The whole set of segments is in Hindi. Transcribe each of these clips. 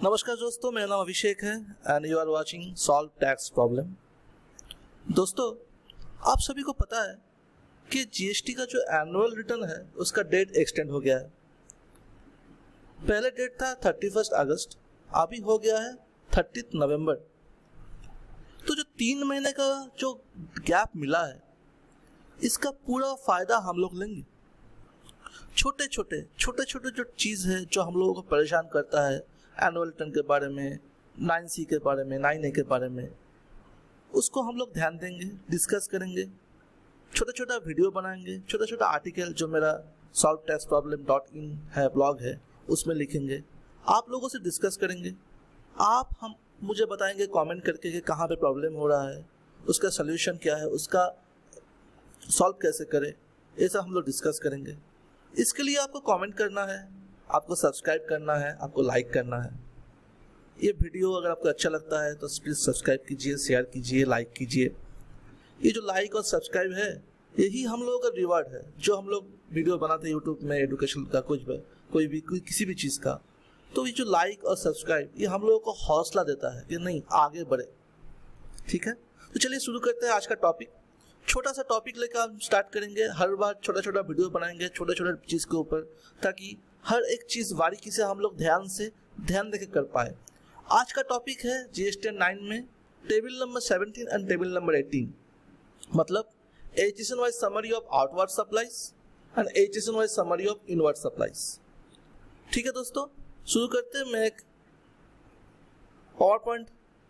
नमस्कार दोस्तों, मेरा नाम अभिषेक है and you are watching solve tax problem. दोस्तों, आप सभी को पता है कि जीएसटी का जो एनुअल रिटर्न है उसका डेट एक्सटेंड हो गया है। पहले डेट था 31 अगस्त, अभी हो गया है 30 नवंबर। तो जो 3 महीने का जो गैप मिला है इसका पूरा फायदा हम लोग लेंगे। छोटे छोटे जो चीज़ है जो हम लोगों को परेशान करता है, एनुअल रिटर्न के बारे में, 9C के बारे में, 9A के बारे में, उसको हम लोग ध्यान देंगे, डिस्कस करेंगे, छोटा वीडियो बनाएंगे, छोटा आर्टिकल जो मेरा solvetaxproblem.in है, ब्लॉग है, उसमें लिखेंगे, आप लोगों से डिस्कस करेंगे। हम मुझे बताएंगे कमेंट करके कि कहाँ पे प्रॉब्लम हो रहा है, उसका सल्यूशन क्या है, उसका सॉल्व कैसे करें, ये सब हम लोग डिस्कस करेंगे। इसके लिए आपको कमेंट करना है, आपको सब्सक्राइब करना है, आपको लाइक करना है। ये वीडियो अगर आपको अच्छा लगता है तो प्लीज़ सब्सक्राइब कीजिए, शेयर कीजिए, लाइक कीजिए। ये जो लाइक और सब्सक्राइब है यही हम लोगों का रिवार्ड है। जो हम लोग वीडियो बनाते हैं यूट्यूब में, एजुकेशन का किसी भी चीज़ का, तो ये जो लाइक और सब्सक्राइब ये हम लोगों को हौसला देता है कि नहीं, आगे बढ़े। ठीक है, तो चलिए शुरू करते हैं आज का टॉपिक। छोटा सा टॉपिक लेकर हम स्टार्ट करेंगे। हर बार छोटा वीडियो बनाएंगे छोटे चीज़ के ऊपर, ताकि हर एक चीज़ बारीकी से हम लोग ध्यान देके कर पाए। आज का टॉपिक है जीएसटी 9 में table number 17 and table number 18, मतलब HSN wise summary of outward supplies and HSN wise summary of inward supplies. ठीक है दोस्तों, शुरू करते हैं। मैं एक पावर पॉइंट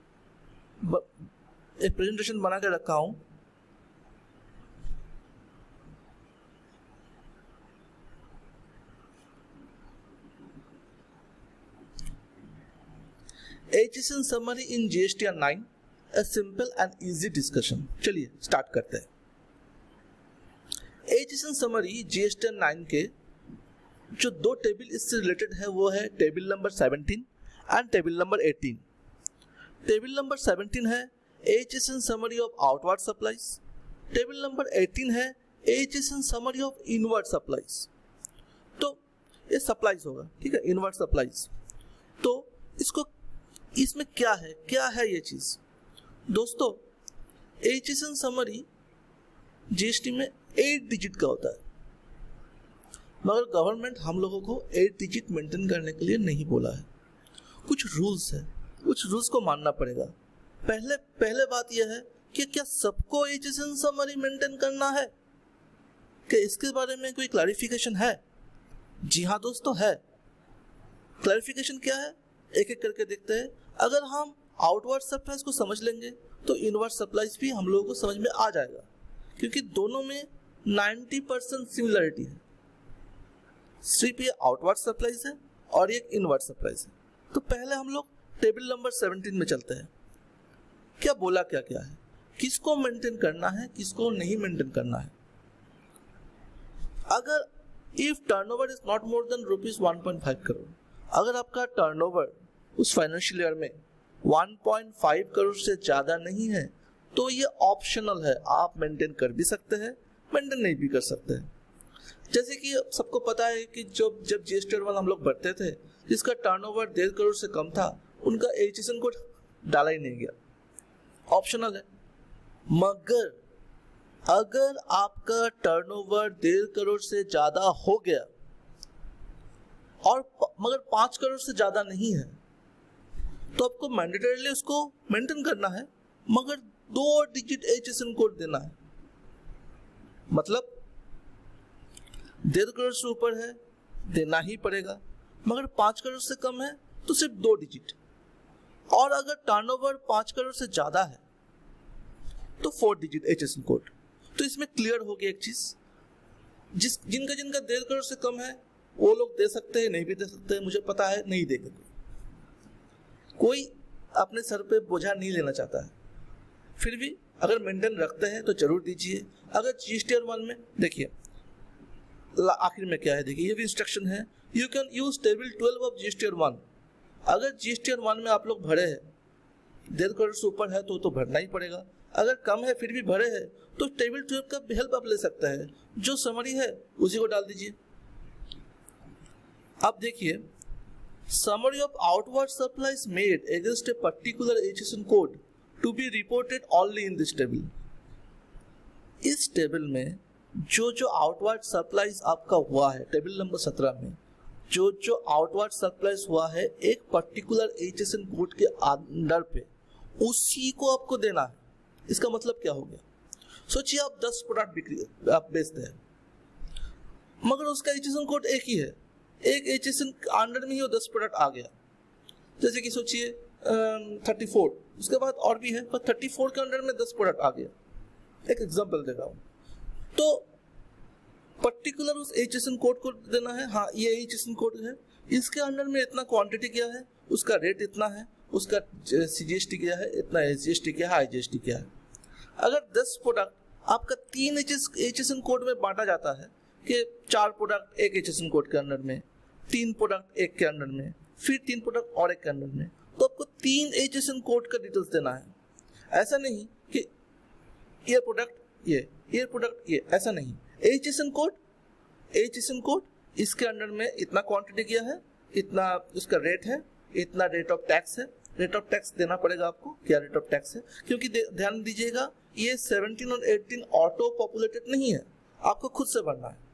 एक प्रेजेंटेशन बना के रखा हूँ। HSN summary in GST 9, a simple and easy discussion। चलिए स्टार्ट करते हैं। HSN summary GST 9 के जो दो टेबल इससे रिलेटेड है वो है table number 17 and table number 18। Table number 17 है HSN summary of outward supplies, table number 18 है HSN summary of inward supplies। तो ये सप्लाईज होगा, ठीक है, इनवर्ड सप्लाईज। तो इसमें क्या है ये चीज दोस्तों। HSN समरी जीएसटी में 8 डिजिट का होता है, मगर गवर्नमेंट हम लोगों को 8 डिजिट मेंटेन करने के लिए नहीं बोला है। कुछ रूल्स है, कुछ रूल्स को मानना पड़ेगा। पहले बात यह है कि क्या सबको HSN समरी मेंटेन करना है, कि इसके बारे में कोई क्लैरिफिकेशन है? जी हाँ दोस्तों, है। क्लैरिफिकेशन क्या है, एक एक करके देखते हैं। अगर हम आउटवर्ड सप्लाईज को समझ लेंगे तो इनवर्ड सप्लाईज भी हम लोगों को समझ में आ जाएगा, क्योंकि दोनों में 90% सिमिलरिटी है। सिर्फ ये आउटवर्ड सप्लाईज है और ये इनवर्ड सप्लाईज है। तो पहले हम लोग टेबल नंबर 17 में चलते हैं। क्या बोला, क्या है, किसको मेंटेन करना है, किसको नहीं मेंटेन करना है। अगर if turnover is not more than ₹1.5 crore, अगर आपका टर्नओवर उस फाइनेंशियल ईयर में 1.5 करोड़ से ज्यादा नहीं है तो ये ऑप्शनल है। आप मेंटेन कर भी सकते हैं, मेंटेन नहीं भी कर सकते हैं। जैसे कि सबको पता है कि जब जीएसटी 1 हम लोग भरते थे, जिसका टर्नओवर 1.5 करोड़ से कम था, उनका HSN कोड डाला ही नहीं गया, ऑप्शनल है। मगर अगर आपका टर्नओवर 1.5 करोड़ से ज्यादा हो गया और मगर 5 करोड़ से ज्यादा नहीं है, तो आपको मैंडेटरीली उसको मेंटेन करना है, मगर 2 डिजिट HSN कोड देना है। मतलब 1.5 करोड़ से ऊपर है देना ही पड़ेगा, मगर 5 करोड़ से कम है तो सिर्फ 2 डिजिट, और अगर टर्नओवर 5 करोड़ से ज्यादा है तो 4 डिजिट HSN कोड। तो इसमें क्लियर हो गया एक चीज, जिनका 1.5 करोड़ से कम है वो लोग दे सकते हैं, नहीं भी दे सकते हैं, मुझे पता है, नहीं देगा कोई अपने सर पे बोझा नहीं लेना चाहता है। फिर भी अगर मेंटेन रखते हैं तो जरूर दीजिए। अगर जीएसटी 1 में देखिए आखिर में क्या है, देखिए ये भी इंस्ट्रक्शन है, you can use table 12 of GST 1। अगर जीएसटी 1 में आप लोग भरे हैं 1.5 करोड़ से ऊपर है तो भरना ही पड़ेगा। अगर कम है फिर भी भरे हैं तो टेबल 12 का हेल्प आप ले सकते हैं, जो समरी है उसी को डाल दीजिए। अब देखिए Summary of outward supplies made against a particular HSN code to be reported only in this table. इस टेबल में जो आउटवर्ड सप्लाईज आपका हुआ है, टेबल नंबर 17 में जो आउटवर्ड सप्लाईज हुआ है एक पर्टिकुलर HSN कोड के अंडर पे, उसी को आपको देना है। इसका मतलब क्या हो गया? सोचिए आप 10 प्रोडक्ट आप बेचते हैं, मगर उसका HSN कोड एक ही है, एक HSN अंडर में ही वो 10 प्रोडक्ट आ गया। जैसे कि सोचिए 34, उसके बाद और भी है, पर 34 के अंडर में 10 प्रोडक्ट आ गया। एक एग्जांपल दे रहा हूँ। तो पर्टिकुलर उस HSN कोड को देना है, हाँ ये HSN कोड है, इसके अंडर में इतना क्वांटिटी क्या है, उसका रेट इतना है, उसका CGST क्या है, इतना SGST क्या है, IGST क्या है। अगर 10 प्रोडक्ट आपका 3 HSN कोड में बांटा जाता है कि 4 प्रोडक्ट एक HSN कोड के अंडर में, 3 प्रोडक्ट एक के अंडर में, फिर 3 प्रोडक्ट और एक के अंडर में, तो आपको 3 HSN कोड का डिटेल्स देना है। ऐसा नहीं कि ये प्रोडक्ट ये प्रोडक्ट ये, ऐसा नहीं। HSN कोड इसके अंडर में इतना क्वांटिटी किया है, इतना उसका रेट है, इतना रेट ऑफ टैक्स है। रेट ऑफ टैक्स देना पड़ेगा आपको, क्या रेट ऑफ टैक्स है, क्योंकि ध्यान दीजिएगा ये 17 और 18 ऑटो पॉपुलेटेड नहीं है, आपको खुद से भरना है।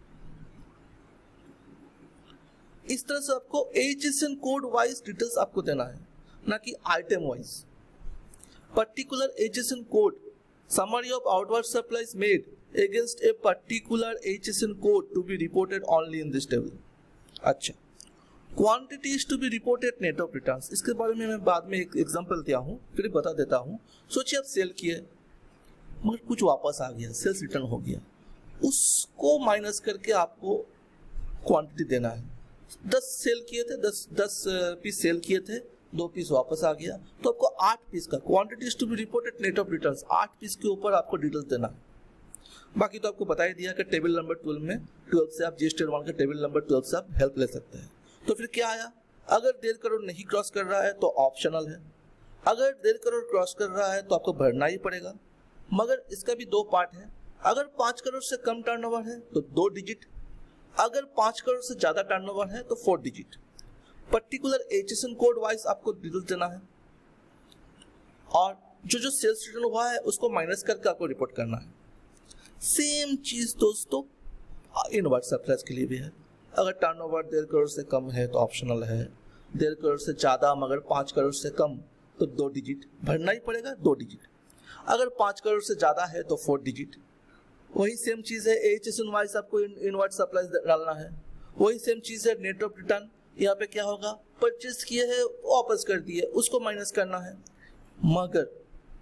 इस तरह से आपको HSN कोड वाइज डिटेल्स आपको देना है, ना कि item wise. Particular HSN code, summary of outward supplies made against a particular HSN code to be reported only in this table। अच्छा, quantity is to be reported net of returns। इसके बारे में मैं बाद में एक एग्जांपल दिया हूँ, फिर बता देता हूँ। सोचिए आप सेल किए मगर कुछ वापस आ गया, सेल्स रिटर्न हो गया, उसको माइनस करके आपको क्वांटिटी देना है। 10 सेल किए थे, 10 पीस सेल किए थे, 2 पीस वापस आ गया, तो आपको 8 पीस का quantity to be reported net of returns, 8 piece के ऊपर आपको डिटेल्स देना है। बाकी तो आपको बता ही दिया कि टेबल नंबर 12 से आप GST 1 का टेबल नंबर 12 से आप हेल्प ले सकते हैं। तो फिर क्या आया? अगर 1.5 करोड़ नहीं क्रॉस कर रहा है तो ऑप्शनल है, अगर 1.5 करोड़ क्रॉस कर रहा है तो आपको भरना ही पड़ेगा। मगर इसका भी 2 पार्ट है, अगर 5 करोड़ से कम टर्नओवर है तो 2 डिजिट, अगर 5 करोड़ से ज्यादा टर्नओवर है तो 4 digit. Particular HSN code wise आपको डिटेल्स देना है, और जो सेल्स रिटर्न हुआ है उसको माइनस करके आपको रिपोर्ट करना है। सेम चीज दोस्तों इनवर्ट सप्लाईज के लिए भी है। अगर टर्नओवर 1.5 करोड़ से कम है तो ऑप्शनल है, 1.5 करोड़ से ज्यादा मगर 5 करोड़ से कम तो 2 डिजिट भरना ही पड़ेगा, 2 डिजिट। अगर 5 करोड़ से ज्यादा है तो 4 डिजिट। वही सेम चीज है HSN वाइज आपको इनवर्ट सप्लाईज डालना है। वही सेम चीज है नेट ऑफ रिटर्न, यहाँ पे क्या होगा, परचेस किए है वापस कर दिए, उसको माइनस करना है। मगर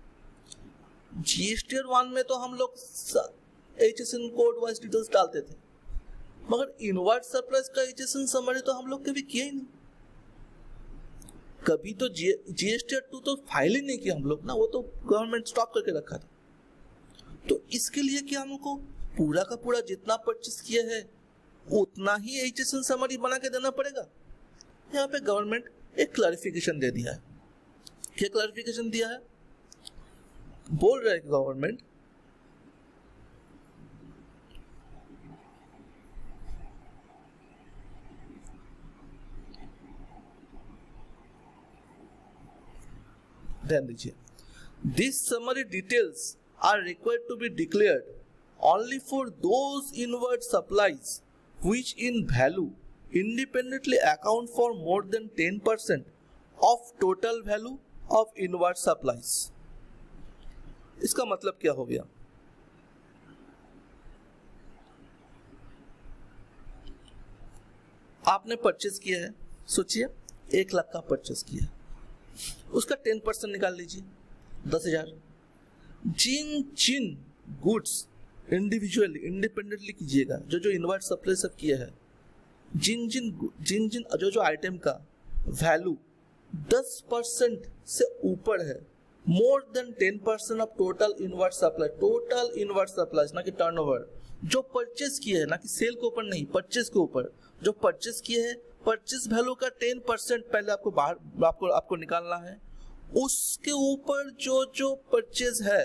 GST 1 में तो हम लोग HSN कोड वाइज डिटेल्स डालते थे, मगर इनवर्ट सप्लाईज का HSN समरी तो हम लोग कभी किया ही नहीं। कभी तो GST 2 तो फाइल ही नहीं किया हम लोग ना, वो तो गवर्नमेंट स्टॉप करके रखा था। तो इसके लिए क्या हमको पूरा का पूरा जितना परचेस किया है उतना ही HSN समरी बना के देना पड़ेगा। यहाँ पे गवर्नमेंट एक क्लैरिफिकेशन दे दिया है। क्या क्लैरिफिकेशन दिया है? बोल रहा है गवर्नमेंट ध्यान दीजिए, this summary details are required to be declared only for those inward supplies which in value independently account for more than 10% of total value of inward supplies। इसका मतलब क्या हो गया? आपने परचेज किया है, सोचिए 1 लाख का परचेज किया है, उसका 10% निकाल लीजिए, 10,000। जिन गुड्स इंडिविजुअली इंडिपेंडेंटली कीजिएगा, जो इनवर्ट सप्लाई सब किया है, जिन जो आइटम का वैल्यू 10% से ऊपर है, more than 10% of total inward supply, ना कि टर्नओवर, जो परचेस किए है, ना कि सेल के ऊपर नहीं, परचेस के ऊपर जो परचेस किए है, परचेस वैल्यू का 10% पहले आपको निकालना है। उसके ऊपर जो परचेस है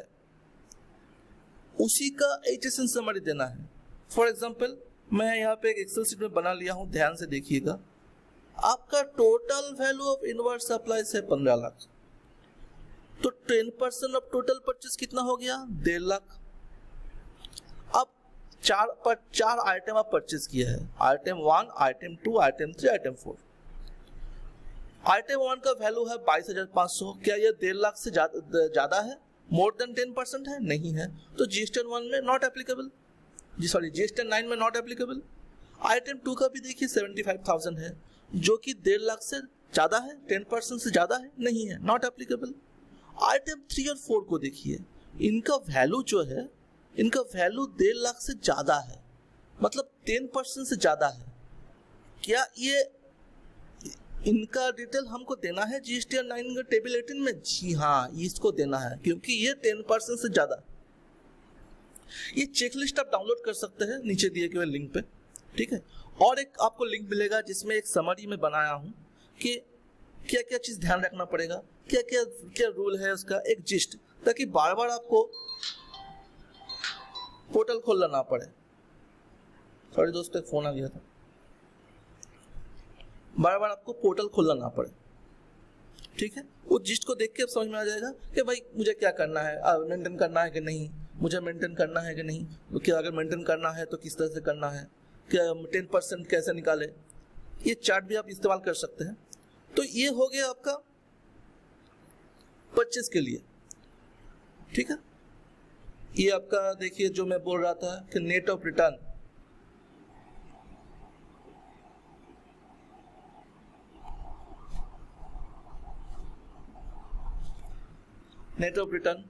उसी का HSN समरी देना है। फॉर एग्जाम्पल मैं यहाँ पे एक एक्सेल शीट में बना लिया हूँ, ध्यान से देखिएगा। आपका total value of inward supply है 15 लाख, तो 10% ऑफ टोटल परचेस कितना हो गया? 1.5 लाख। अब चार आइटम आप परचेस किया है, item 1, item 2, item 3, item 4। Item 1 का वैल्यू है 22,500। क्या यह 1.5 लाख से ज्यादा है? मोर देन 10% है? नहीं है, तो GST 1 में नॉट एप्लीकेबल, GST 9 में नॉट एप्लीकेबल। आइटम 2 का भी देखिए 75,000 है, जो कि 1.5 लाख से ज्यादा है, 10% से ज्यादा है? नहीं है, नॉट एप्लीकेबल। आइटम 3 और 4 को देखिए, इनका वैल्यू जो है, इनका वैल्यू 1.5 लाख से ज्यादा है, मतलब 10% से ज्यादा है। क्या ये इनका डिटेल हमको देना है GST 9 के टेबल 18 में? जी हाँ, इसको देना है, क्योंकि ये 10% से ज्यादा। ये चेकलिस्ट आप डाउनलोड कर सकते हैं नीचे दिए गए लिंक पे, ठीक है। और एक आपको लिंक मिलेगा जिसमें एक समरी में बनाया हूं कि क्या क्या चीज ध्यान रखना पड़ेगा, क्या क्या क्या रूल है उसका, एक जिस्ट, ताकि बार बार आपको पोर्टल खोलना ना पड़े। सॉरी दोस्तों, एक फोन आ गया था। बार बार आपको पोर्टल खोलना ना पड़े, ठीक है। उस जिस्ट को देख के अब समझ में आ जाएगा कि भाई मुझे क्या करना है, मेंटेन करना है कि नहीं, मुझे मेंटेन करना है कि नहीं, क्या अगर मेंटेन करना है तो किस तरह से करना है, क्या 10% कैसे निकाले। ये चार्ट भी आप इस्तेमाल कर सकते हैं। तो ये हो गया आपका परचेज के लिए, ठीक है। ये आपका देखिए जो मैं बोल रहा था कि net of return, net of return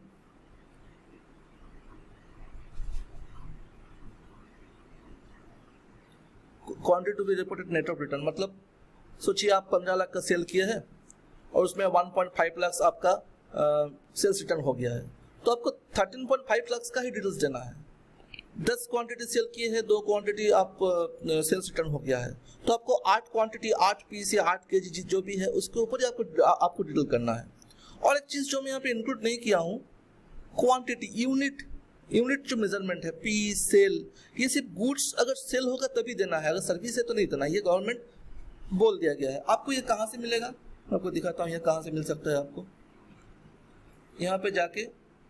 quantity to be reported net of return, मतलब सोचिए आप 15 लाख का सेल किए हैं और उसमें 1.5 लाख आपका सेल्स रिटर्न हो गया है, तो आपको 13.5 लाख का ही डिटेल्स देना है। 10 क्वांटिटी सेल किए हैं, 2 क्वांटिटी आप सेल्स रिटर्न हो गया है, तो आपको 8 क्वांटिटी, 8 पीस या 8 kg जो भी है उसके ऊपर ही आपको डिटेल करना है। और एक चीज जो मैं यहाँ पे इंक्लूड नहीं किया हूँ, क्वांटिटी, यूनिट जो मेजरमेंट है, पीस, सेल, ये सिर्फ गुड्स अगर सेल होगा तभी देना है, अगर सर्विस है तो नहीं देना। ये गवर्नमेंट बोल दिया गया है। आपको ये कहाँ से मिलेगा, मैं आपको दिखाता हूँ ये कहाँ से मिल सकता है। आपको यहाँ पे जाके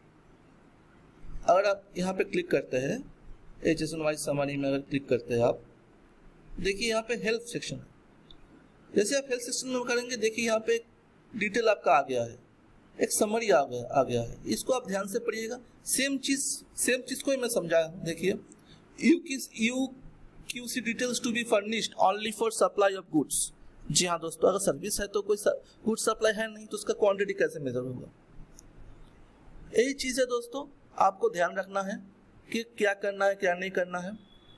अगर आप यहाँ पे क्लिक करते हैं, HSN समरी में अगर क्लिक करते हैं आप, देखिए यहाँ पे हेल्प सेक्शन है। जैसे आप हेल्प सेक्शन में करेंगे, देखिए यहाँ पे डिटेल आपका आ गया है, एक समरी आ गया है। इसको आप ध्यान से पढ़िएगा। सेम चीज को ही मैं समझाया हूँ। देखिए, QC details to be furnished only for supply of goods. जी हाँ दोस्तों, अगर सर्विस है तो कोई गुड सप्लाई है नहीं, तो उसका क्वांटिटी कैसे मेजर होगा। यही चीज है दोस्तों, आपको ध्यान रखना है कि क्या करना है क्या नहीं करना है।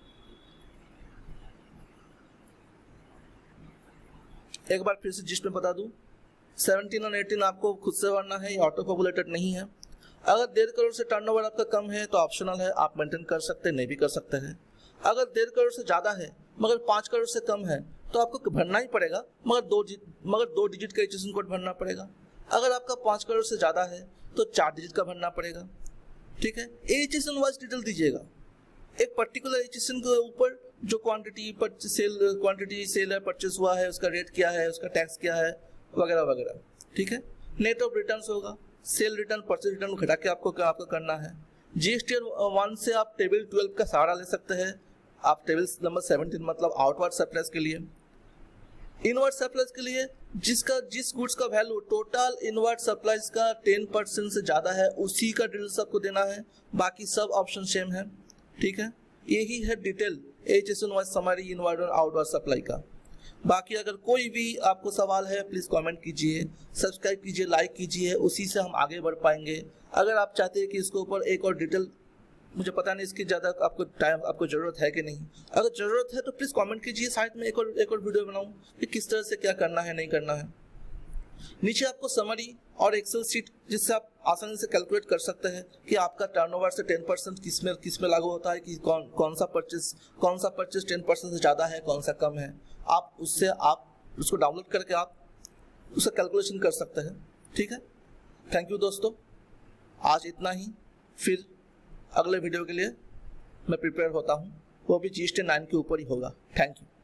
एक बार फिर से जिस्ट में बता दूं, 17 और 18 आपको खुद से भरना है, ये ऑटो पॉपुलेटेड नहीं है। अगर 1.5 करोड़ से टर्नओवर आपका कम है तो ऑप्शनल है, आप मेंटेन कर सकते हैं, नहीं भी कर सकते हैं। अगर 1.5 करोड़ से ज्यादा है मगर 5 करोड़ से कम है तो आपको भरना ही पड़ेगा, मगर 2 डिजिट का HSN कोड भरना पड़ेगा। अगर आपका 5 करोड़ से ज्यादा है तो 4 डिजिट का भरना पड़ेगा, ठीक है। HSN वाइज डिटेल दीजिएगा, एक पर्टिकुलर HSN के ऊपर जो क्वांटिटी सेल है, परचेस हुआ है, उसका रेट क्या है, उसका टैक्स क्या है, वगैरह वगैरह, ठीक है। नेट ऑफ रिटर्न्स होगा, सेल रिटर्न, परचेज रिटर्न घटा के आपको करना है। GST 1 से आप टेबल 12 का सहारा ले सकते हैं। आप टेबल नंबर 17 मतलब आउटवर्ड सप्लाईज के लिए, इनवर्ड सप्लाईज के लिए जिस गुड्स का वैल्यू टोटल इनवर्ड सप्लाईज का 10% से ज्यादा है उसी का डिटेल्स आपको देना है, बाकी सब ऑप्शन सेम है, ठीक है। यही है डिटेल HSN समरी इनवर्ड और आउटवर्ड सप्लाई का। बाकी अगर कोई भी आपको सवाल है प्लीज कमेंट कीजिए, सब्सक्राइब कीजिए, लाइक कीजिए, उसी से हम आगे बढ़ पाएंगे। अगर आप चाहते हैं कि इसके ऊपर एक और डिटेल, मुझे पता नहीं इसकी ज़्यादा आपको ज़रूरत है कि नहीं, अगर ज़रूरत है तो प्लीज़ कमेंट कीजिए, साइड में एक और वीडियो बनाऊं कि किस तरह से क्या करना है नहीं करना है। नीचे आपको समरी और एक्सेल सीट जिससे आप आसानी से कैलकुलेट कर सकते हैं कि आपका टर्नओवर से 10% किस में लागू होता है, कि कौन सा परचेज 10% से ज़्यादा है, कौन सा कम है। आप उसको डाउनलोड करके आप उसका कैलकुलेशन कर सकते हैं, ठीक है। थैंक यू दोस्तों, आज इतना ही। फिर अगले वीडियो के लिए मैं प्रिपेयर होता हूँ, वो भी GST 9 के ऊपर ही होगा। Thank you.